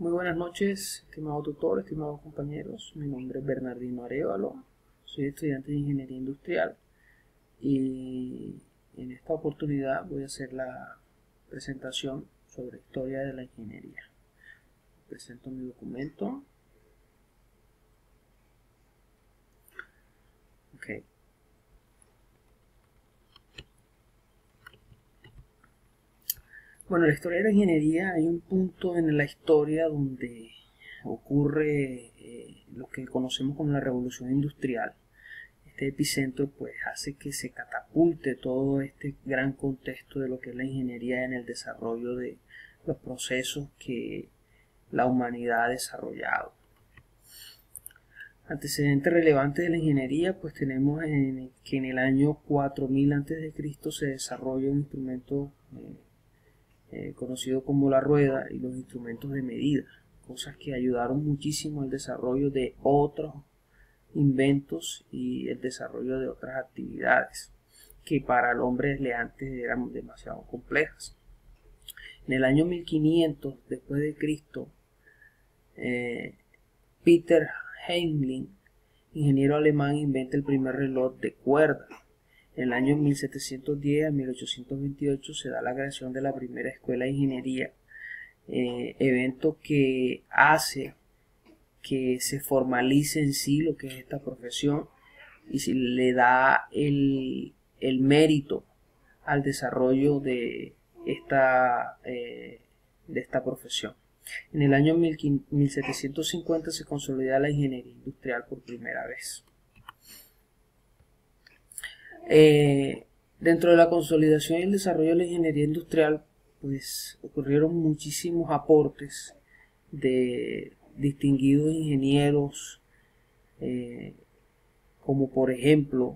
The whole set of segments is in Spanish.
Muy buenas noches, estimado tutor, estimados compañeros. Mi nombre es Bernardino Arévalo, soy estudiante de Ingeniería Industrial y en esta oportunidad voy a hacer la presentación sobre historia de la ingeniería. Presento mi documento. Okay. Bueno, en la historia de la ingeniería hay un punto en la historia donde ocurre lo que conocemos como la revolución industrial. Este epicentro pues hace que se catapulte todo este gran contexto de lo que es la ingeniería en el desarrollo de los procesos que la humanidad ha desarrollado. Antecedentes relevantes de la ingeniería, pues tenemos que en el año 4000 a.C. se desarrolla un instrumento conocido como la rueda y los instrumentos de medida, cosas que ayudaron muchísimo al desarrollo de otros inventos y el desarrollo de otras actividades que para el hombre de antes eran demasiado complejas. En el año 1500 después de Cristo, Peter Heinlein, ingeniero alemán, inventa el primer reloj de cuerda. En el año 1710 a 1828 se da la creación de la primera escuela de ingeniería, evento que hace que se formalice en sí lo que es esta profesión y se le da el mérito al desarrollo de esta profesión. En el año 1750 se consolida la ingeniería industrial por primera vez. Dentro de la consolidación y el desarrollo de la ingeniería industrial, pues ocurrieron muchísimos aportes de distinguidos ingenieros, como por ejemplo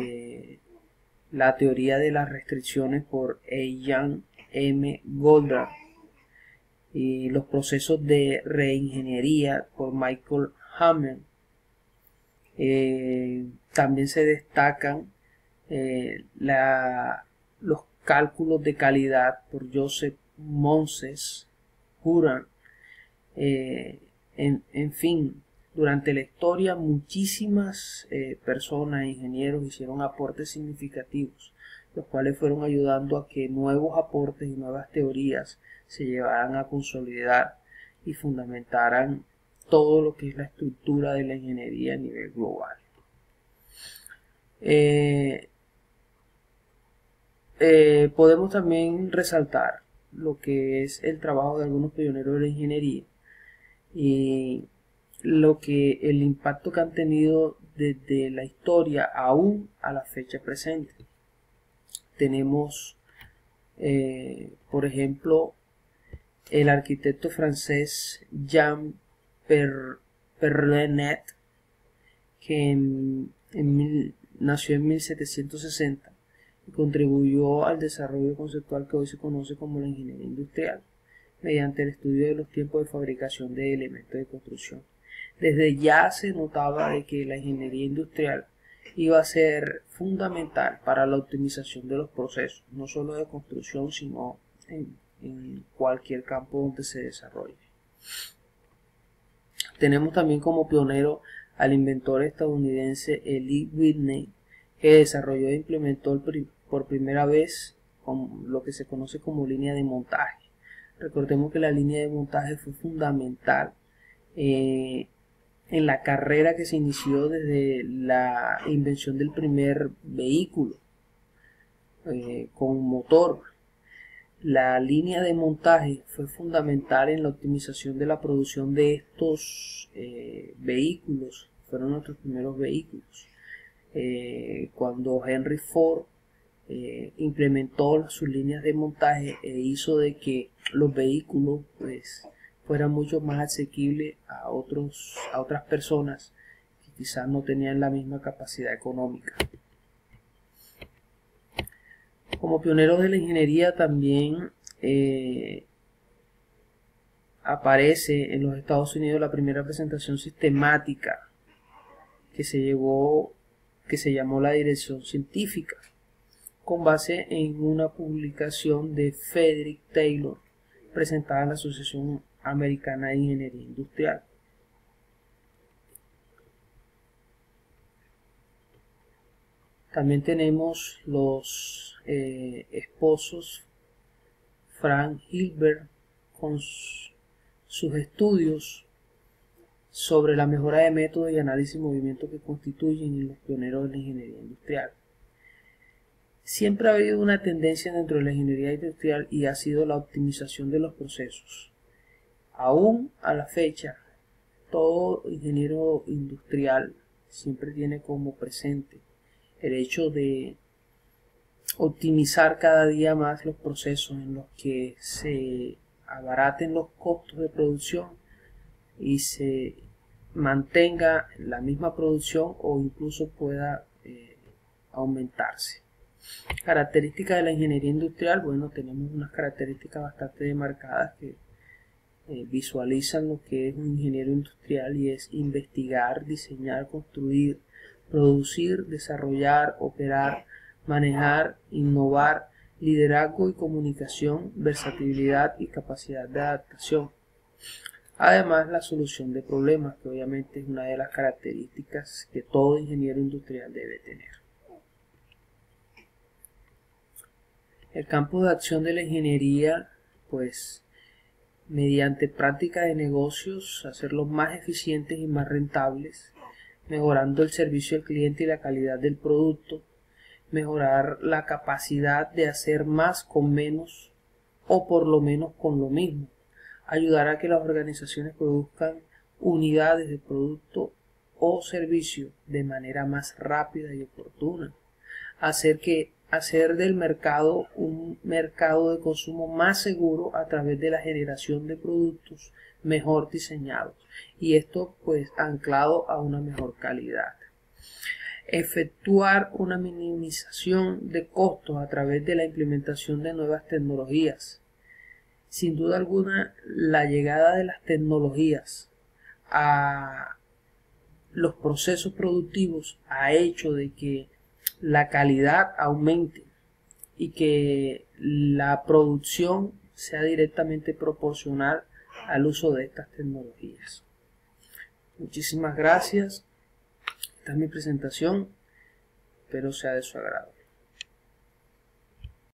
la teoría de las restricciones por Ian M. Goddard y los procesos de reingeniería por Michael Hammond. También se destacan los cálculos de calidad por Joseph Moses Huran. En fin, durante la historia muchísimas personas, ingenieros, hicieron aportes significativos, los cuales fueron ayudando a que nuevos aportes y nuevas teorías se llevaran a consolidar y fundamentaran todo lo que es la estructura de la ingeniería a nivel global. Podemos también resaltar lo que es el trabajo de algunos pioneros de la ingeniería y el impacto que han tenido desde la historia aún a la fecha presente. Tenemos, por ejemplo, el arquitecto francés Jean Perronnet, que nació en 1760 y contribuyó al desarrollo conceptual que hoy se conoce como la ingeniería industrial, mediante el estudio de los tiempos de fabricación de elementos de construcción. Desde ya se notaba de que la ingeniería industrial iba a ser fundamental para la optimización de los procesos, no solo de construcción, sino en cualquier campo donde se desarrolle. Tenemos también como pionero al inventor estadounidense Eli Whitney, que desarrolló e implementó por primera vez lo que se conoce como línea de montaje. Recordemos que la línea de montaje fue fundamental en la carrera que se inició desde la invención del primer vehículo con motor. La línea de montaje fue fundamental en la optimización de la producción de estos vehículos. Fueron nuestros primeros vehículos. Cuando Henry Ford implementó sus líneas de montaje e hizo de que los vehículos pues fueran mucho más asequibles a otras personas que quizás no tenían la misma capacidad económica. Como pioneros de la ingeniería también aparece en los Estados Unidos la primera presentación sistemática que se llamó la dirección científica, con base en una publicación de Frederick Taylor presentada en la Asociación Americana de Ingeniería Industrial. También tenemos los esposos Frank Hilbert con sus estudios sobre la mejora de métodos y análisis de movimiento que constituyen los pioneros de la ingeniería industrial. Siempre ha habido una tendencia dentro de la ingeniería industrial y ha sido la optimización de los procesos. Aún a la fecha, todo ingeniero industrial siempre tiene como presente el hecho de optimizar cada día más los procesos en los que se abaraten los costos de producción y se mantenga la misma producción o incluso pueda aumentarse. Características de la ingeniería industrial. Bueno, tenemos unas características bastante demarcadas que visualizan lo que es un ingeniero industrial, y es investigar, diseñar, construir, producir, desarrollar, operar, manejar, innovar, liderazgo y comunicación, versatilidad y capacidad de adaptación. Además, la solución de problemas, que obviamente es una de las características que todo ingeniero industrial debe tener. El campo de acción de la ingeniería, pues, mediante práctica de negocios, hacerlos más eficientes y más rentables, mejorando el servicio al cliente y la calidad del producto, mejorar la capacidad de hacer más con menos o por lo menos con lo mismo, ayudar a que las organizaciones produzcan unidades de producto o servicio de manera más rápida y oportuna, hacer del mercado un mercado de consumo más seguro a través de la generación de productos mejor diseñados, y esto pues anclado a una mejor calidad. Efectuar una minimización de costos a través de la implementación de nuevas tecnologías. Sin duda alguna, la llegada de las tecnologías a los procesos productivos ha hecho de que la calidad aumente y que la producción sea directamente proporcional al uso de estas tecnologías. Muchísimas gracias. Esta es mi presentación. Espero sea de su agrado.